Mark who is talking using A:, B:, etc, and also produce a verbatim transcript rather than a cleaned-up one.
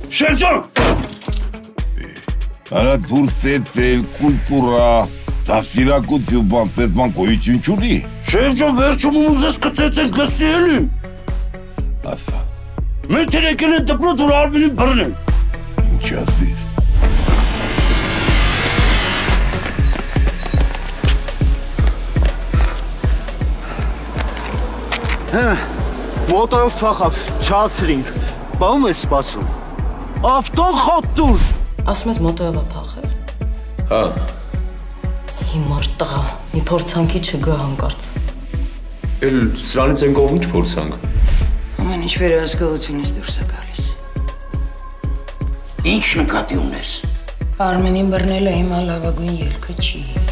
A: Շերջան։
B: Արա դուրս եկել կուլտուրա, դաստիարակություն բան ծեզման գոյություն չունի։
A: Շերջան վերջում ուզես կծեցենք լսի էլի։
B: Ասա։
A: Մենք եկել են դպրոց որ Արմենին բռնեն։
B: Ինչ ասիր։
C: Հա, մոտոյով փախավ, չասրինք, բանում ես սպասում, ավտոն խոտ դուր։
D: Ասում ես մոտոյովը փախել։
E: Հա։
D: Հիմար տղա, մի փորձանքի չգա հանկարծ։
E: Էլ սրանից են կողմ ինչ փորձանք։
D: Ամեն ինչ վերահսկողությունից դուրս է գալիս։
F: Ինչ նկատի ունես։
D: Արմենին բռնելը հիմա լավագույն ելքը չի։